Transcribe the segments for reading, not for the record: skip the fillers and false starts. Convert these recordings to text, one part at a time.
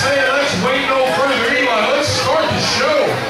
say let's wait no further. Eli, let's start the show.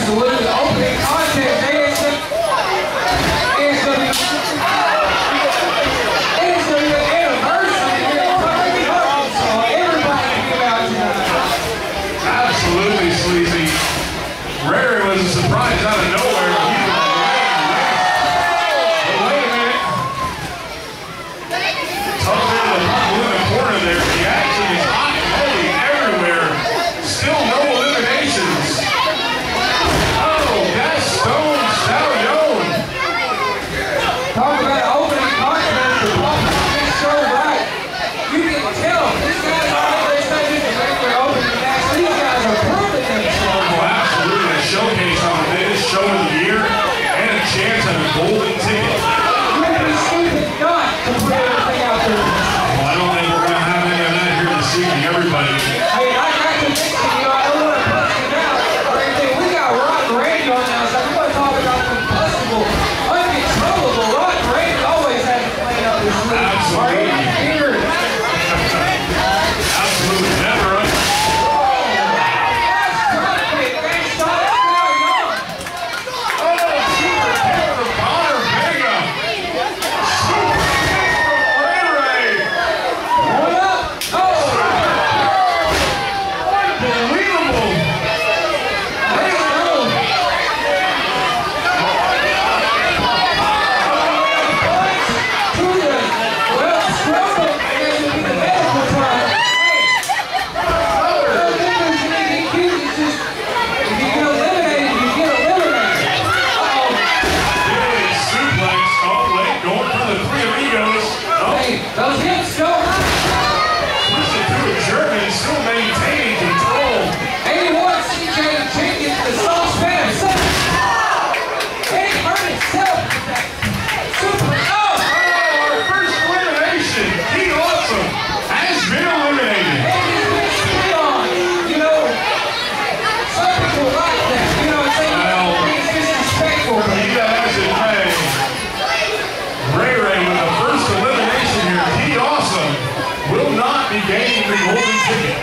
absolutely. Opening contest, ASW anniversary here in Tuckney, Arkansas. Everybody can give out tonight. Absolutely, Sleazy. Ray Ray was a surprise out of nowhere. But wait a minute. Tucked into the blue in the corner there. The action is hot and heavy everywhere. Still no eliminations. Oh, that's Stone Stallion. Talk about opening contest. The block is so right. You can tell these guys are just a regular opening match. These guys are proving themselves. Oh, absolutely. A showcase on the biggest show of the year and a chance at a golden ticket. You would be stupid not to put everything out there. Well, I don't think we're going to have any of that here this evening, everybody. Hey, I got to mention, I don't want to bust it out or anything. We got Rod and Randy on now, so we want to talk about combustible, uncontrollable. Rod and Randy always had to play up this league. Absolutely. Here. Absolutely never. Those hips go high. Listen to a German still maintaining control. 81 CJ Jenkins, the saucepan of seven. Eddie hurt himself with that super. Oh! Our first elimination. He Awesome has been eliminated. And he's been spit on. You know, some people like that. You know, it's disrespectful. You guys in May. Ray Ray with the first elimination here. He Awesome will not be gaining the golden ticket.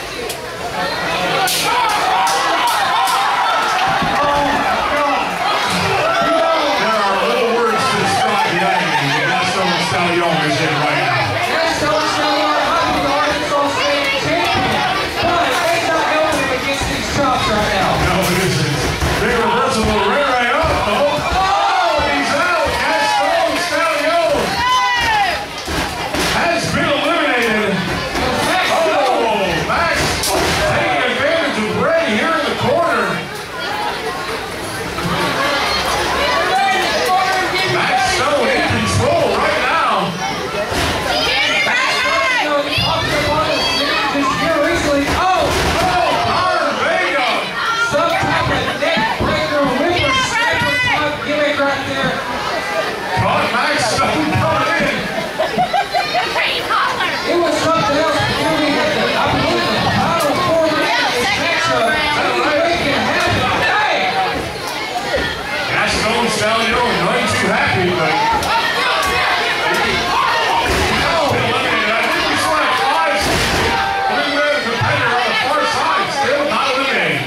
There are little words to describe the agony that Gaston Stallion is in right now. That's so strong. I'm the Arkansas State champion. But they're not helping him against these chops right now. No, it isn't. Big reversible Ray Ray up. Oh, he's out. Gaston Stallion has been eliminated. Oh, Max taking advantage of Ray here in the corner. Max Stone in control right now. You know, he popped up on his scene just here recently. Oh! Connor Vega. Some type of neck breaker, whippersnapper type gimmick right there. Caught Max Stone coming in. It was something else. Here we had the, I believe, the final four minutes of this matchup. Anything can happen. Hey! Gaston Stallion not too happy, but eliminated. I think we saw that five. Eliminated competitor on the far side, still not eliminated.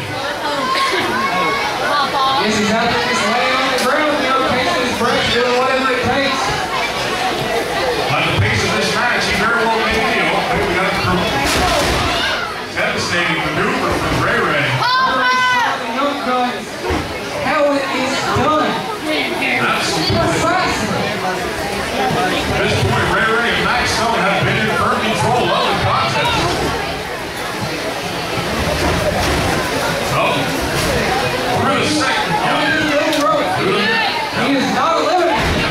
Yes, he's out there just laying on the ground, you know, catching his breath, doing whatever it takes. By the pace of this match, he very well may be. Oh, we got a devastating maneuver from Ray Ray. Young guns, how it is done. Absolutely. Precisely. At this point, Ray Ray and Max Stone have been in firm control of the contest. Oh, we're in the second. He is not eliminated.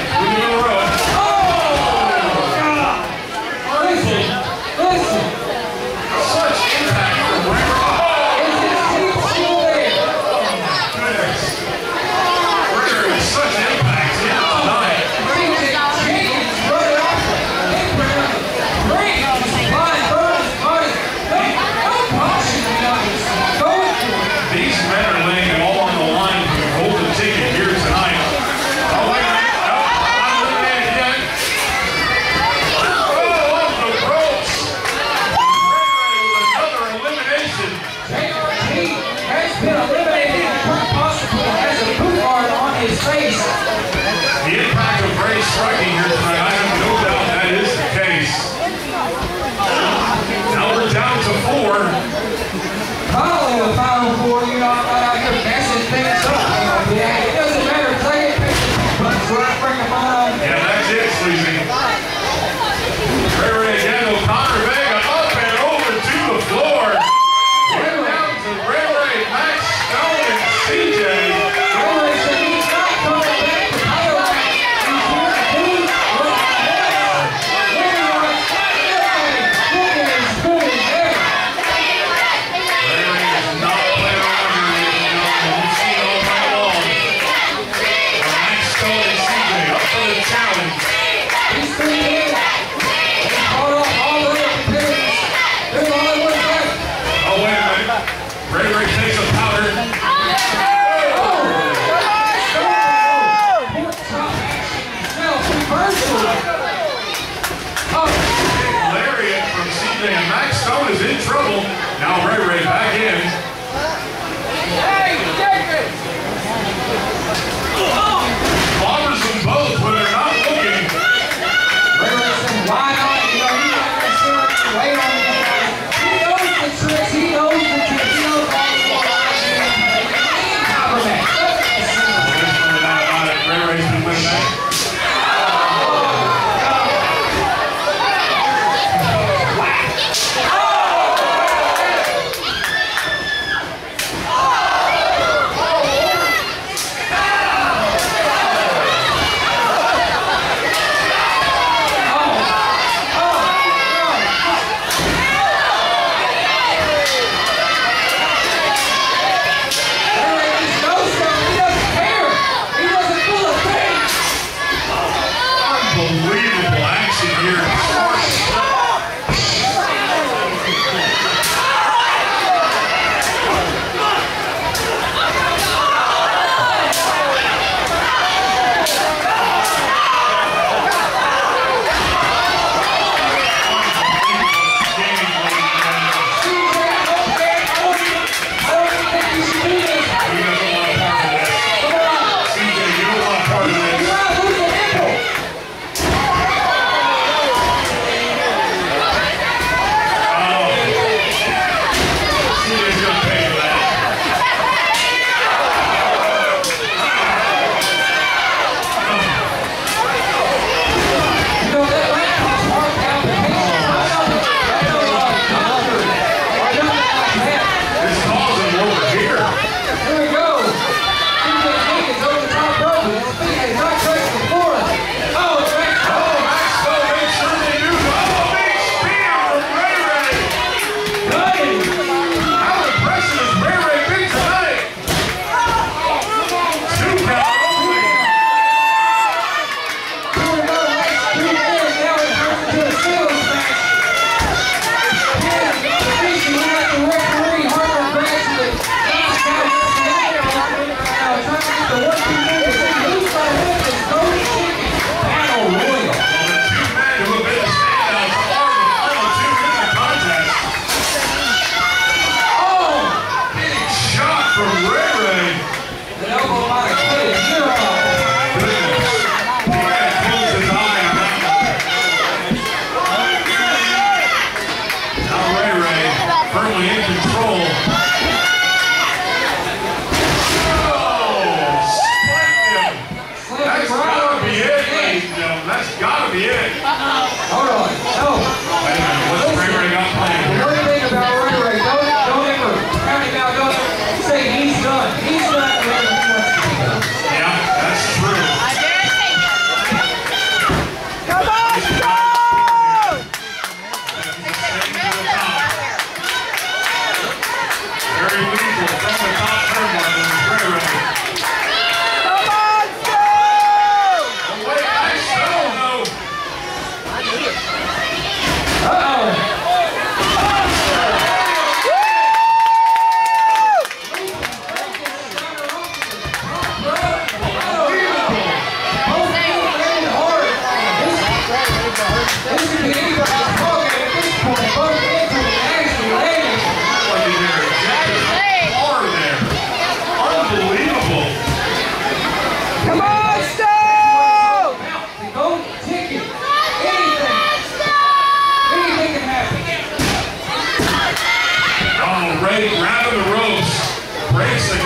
Oh! Listen. Such impact from Ray striking here tonight. I have no doubt that is the case. Now we're down to 4. Finally, the final 4, you know, I could messing things up. Yeah, it doesn't matter. Play it, but bring them on. Yeah, that's it, Sleazy. Ray again, O'Connor Vega up and over to the floor. Right down to Ray, Max Stone, and CJ. Ray said he's not coming back to Thailand. He's here to do what looking as good as ever. Ray is not playing around here, ladies and gentlemen. We've seen all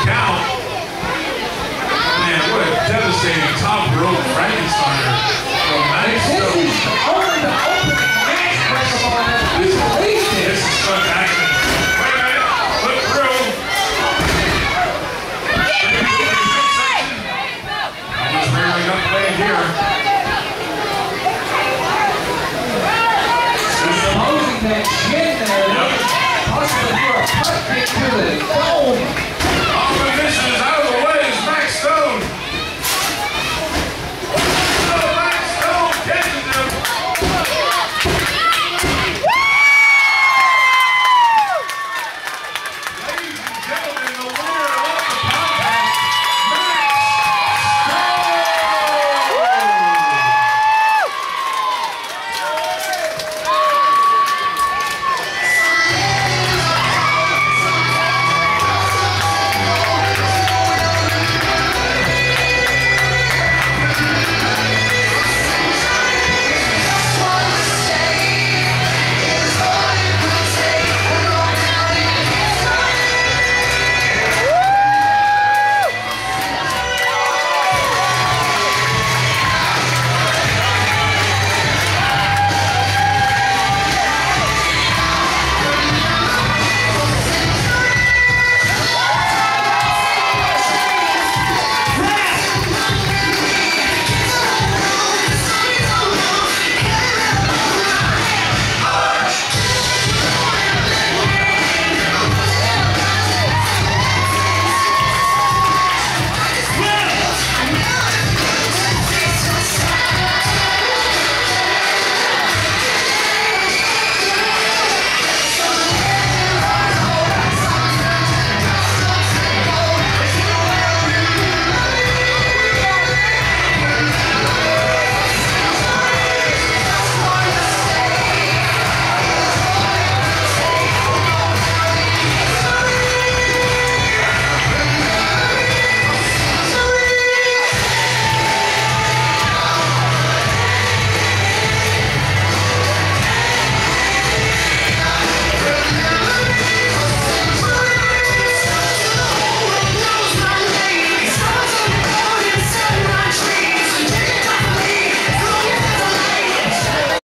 count. Man, what a devastating top rope Frankensteiner from Nice. This is only the opening match, Rick Amon. This is stuck action.